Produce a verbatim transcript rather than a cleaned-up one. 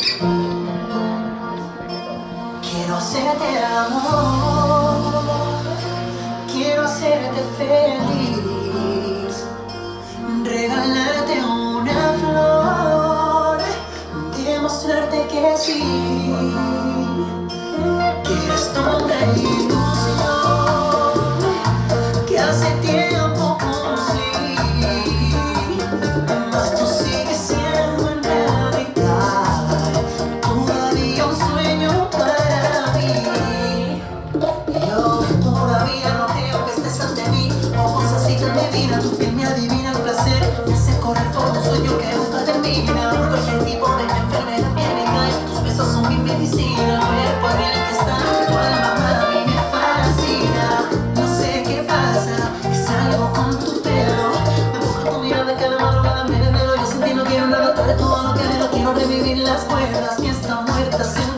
Quiero hacerte el amor, quiero hacerte feliz, regalarte una flor, demostrarte que sí, que eres toda una ilusión, que hace tiempo conseguí, mas tú sigues siendo en realidad todavía un sueño para mí. Yo todavía no creo que estés ante mí, ojos así tan divina, tu piel me adivina el placer, me hace correr por un sueño que nunca termina. Cualquier tipo de enfermedad que me cae, tus besos son mi medicina, cuerpo en el que está tu alma, a mí me fascina. No sé qué pasa, es algo con tu pelo, me busca tu mirada cada madrugada, me desvelo, yo sin ti no quiero nada, tú eres todo lo que anhelo, quiero revivir las cuerdas que están muertas en